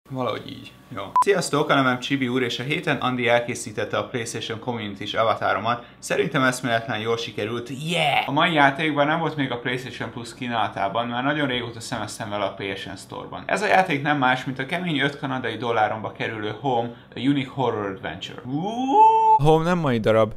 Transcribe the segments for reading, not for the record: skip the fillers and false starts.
Valahogy így. Jó. Sziasztok, a nevem Csibi úr, és a héten Andi elkészítette a PlayStation Community-s avataromat. Szerintem eszméletlen jól sikerült. Yeah! A mai játékban nem volt még a PlayStation Plus kínálatában, már nagyon régóta szemeztem vele a PSN Store-ban. Ez a játék nem más, mint a kemény 5 kanadai dolláromba kerülő Home, a Unique Horror Adventure. Home nem mai darab,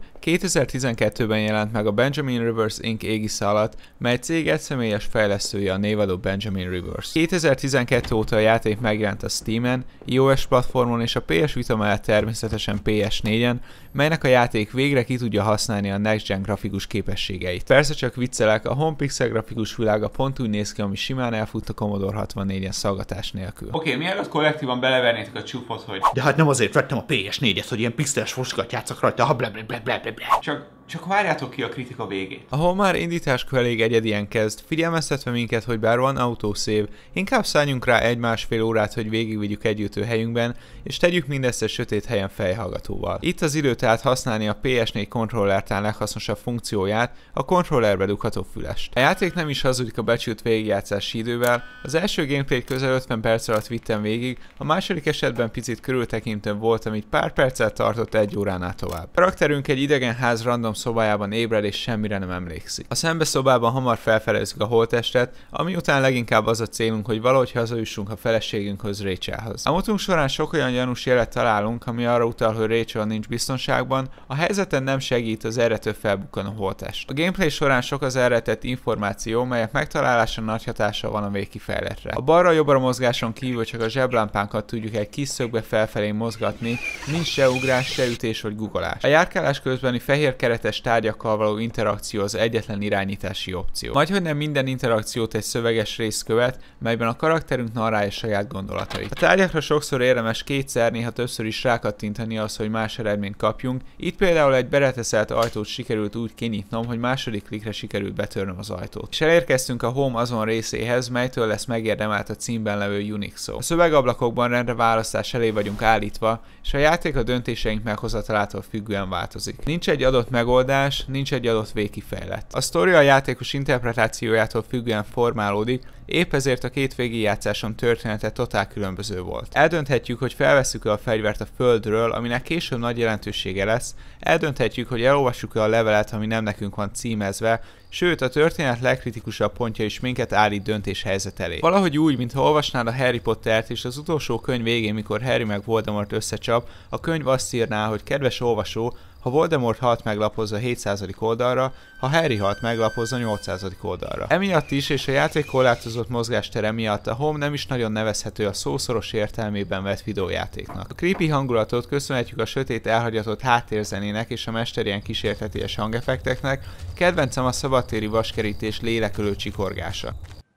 2012-ben jelent meg a Benjamin Rivers Inc. égisze alatt, mely cég egyszemélyes fejlesztője a névadó Benjamin Rivers. 2012 óta a játék megjelent a Steamen, iOS platformon és a PS Vita mellett természetesen PS4-en, melynek a játék végre ki tudja használni a Next Gen grafikus képességeit. Persze csak viccelek, a Home pixel grafikus világa pont úgy néz ki, ami simán elfut a Commodore 64-en szaggatás nélkül. Oké, mielőtt kollektívan belevernétek a csúfot, hogy... De hát nem azért vettem a PS4-et, hogy ilyen pixeles foskokat játszak rajta, ha blablabla. Csak várjátok ki a kritika végét. A Home már indításkor elég egyedien kezd, figyelmeztetve minket, hogy bár van autosave, inkább szálljunk rá 1-1,5 órát, hogy végigvigyük egy helyünkben, és tegyük mindezt egy sötét helyen fejhallgatóval. Itt az idő tehát használni a PS4 kontrollertán leghasznosabb funkcióját, a kontrollerbe dugható fülest. A játék nem is hazudik a becsült végigjátszási idővel, az első gameplayt közel 50 perc alatt vittem végig, a második esetben picit körültekintőbb voltam, így pár perccel tartott 1 óránál tovább. A karakterünk egy idegen ház random szobájában ébred és semmire nem emlékszik. A szembeszobában hamar felfedezzük a holttestet, ami után leginkább az a célunk, hogy valahogy hazajussunk a feleségünkhöz, Rachelhoz. A motunk során sok olyan gyanús jelet találunk, ami arra utal, hogy Rachel nincs biztonságban, a helyzeten nem segít, az erretől felbukkan a holttest. A gameplay során sok az elretett információ, melyek megtalálása nagy hatással van a végkifejletre. A balra-jobbra mozgáson kívül csak a zseblámpánkat tudjuk egy kis szögbe felfelé mozgatni, nincs se ugrás, se ütés vagy guggolás. A járkálás közbeni fehér keretes tárgyakkal való interakció az egyetlen irányítási opció. Majdhogy nem minden interakciót egy szöveges rész követ, melyben a karakterünk narrálja saját gondolatait. A tárgyakra sokszor érdemes kétszer, néha többször is rákattintani az, hogy más eredményt kapjunk. Itt például egy bereteszelt ajtót sikerült úgy kinyitnom, hogy második klikre sikerült betörnöm az ajtót. És elérkeztünk a Home azon részéhez, melytől lesz megérdemelt a címben levő Unique szó. A szövegablakokban rendre választás elé vagyunk állítva, és a játék a döntéseink meghozatalától függően változik. Nincs egy adott megoldás, nincs egy adott végkifejlet. A sztori a játékos interpretációjától függően formálódik, épp ezért a két végigjátszásom története totál különböző volt. Eldönthetjük, hogy felvesszük-e a fegyvert a földről, aminek később nagy jelentősége lesz, eldönthetjük, hogy elolvassuk-e a levelet, ami nem nekünk van címezve, sőt, a történet legkritikusabb pontja is minket állít döntéshelyzet elé. Valahogy úgy, mintha olvasnád a Harry Pottert, és az utolsó könyv végén, mikor Harry meg Voldemort összecsap, a könyv azt írná, hogy kedves olvasó, ha Voldemort halt meg, lapozza a 700. oldalra, ha Harry halt meg, lapozza a 800. oldalra. Emiatt is, és a játék korlátozott mozgástere miatt a Home nem is nagyon nevezhető a szószoros értelmében vett videójátéknak. A creepy hangulatot köszönhetjük a sötét elhagyatott háttérzenének és a mesterien kísérteties hangeffekteknek, kedvencem a szabadtéri vaskerítés lélekölő csikorgása.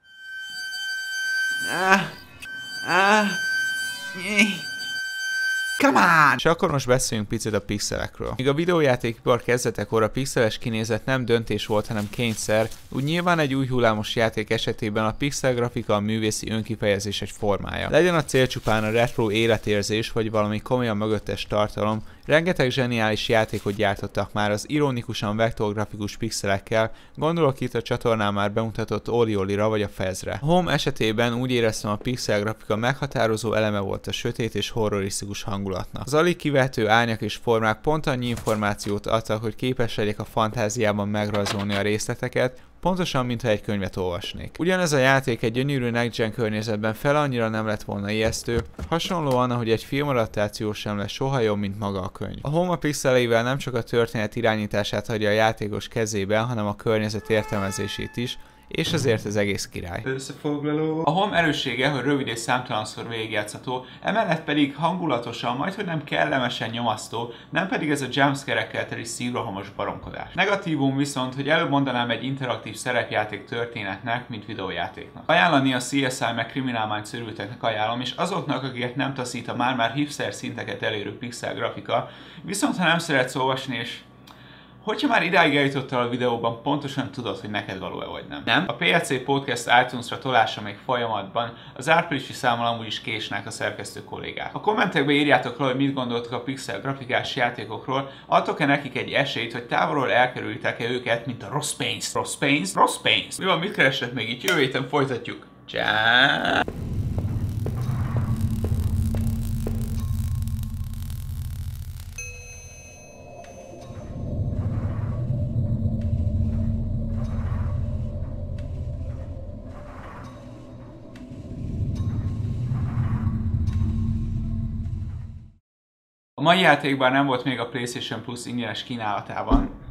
Come on! És akkor most beszéljünk picit a pixelekről. Míg a videójátékipar kezdetekor a pixeles kinézet nem döntés volt, hanem kényszer, úgy nyilván egy új hullámos játék esetében a pixel grafika a művészi önkifejezés egy formája. Legyen a cél csupán a retro életérzés, vagy valami komolyan mögöttes tartalom, rengeteg zseniális játékot gyártottak már az ironikusan vektorgrafikus pixelekkel, gondolok itt a csatornán már bemutatott Oriolira vagy a Fezre. A Home esetében úgy éreztem, a pixel grafika meghatározó eleme volt a sötét és horrorisztikus hangulatnak. Az alig kivehető árnyak és formák pont annyi információt adtak, hogy képes legyek a fantáziában megrajzolni a részleteket, pontosan, mintha egy könyvet olvasnék. Ugyanez a játék egy gyönyörű Next Gen környezetben fel annyira nem lett volna ijesztő, hasonlóan, ahogy egy filmadaptáció sem lesz soha jobb, mint maga a könyv. A Home a pixeleivel nem csak a történet irányítását hagyja a játékos kezében, hanem a környezet értelmezését is, és azért az egész király. Összefoglaló. A Home erőssége, hogy rövid és számtalanszor végigjátszható, emellett pedig hangulatosan, majdhogy nem kellemesen nyomasztó, nem pedig ez a jumpscare-ekkel teli szívrohamos baromkodás. Negatívum viszont, hogy előbb mondanám egy interaktív szerepjáték történetnek, mint videójátéknak. Ajánlani a CSI meg Criminal Minds őrülteknek ajánlom, és azoknak, akiket nem taszít a már-már hipster szinteket elérő pixel grafika, viszont ha nem szeretsz olvasni és hogyha már idáig eljutottál a videóban, pontosan tudod, hogy neked való-e vagy nem. Nem? A PLC Podcast iTunes-ra tolása még folyamatban, az áprilisi számmal amúgy is késnek a szerkesztő kollégák. A kommentekbe írjátok le, hogy mit gondoltok a pixel grafikás játékokról, adtok-e nekik egy esélyt, hogy távolról elkerültek-e őket, mint a rossz pénzt. Rossz pénzt? Rossz pénzt! Mi van, mit kerestek még itt? Jövő héten folytatjuk. Ciao. A mai játékban nem volt még a PlayStation Plus ingyenes kínálatában,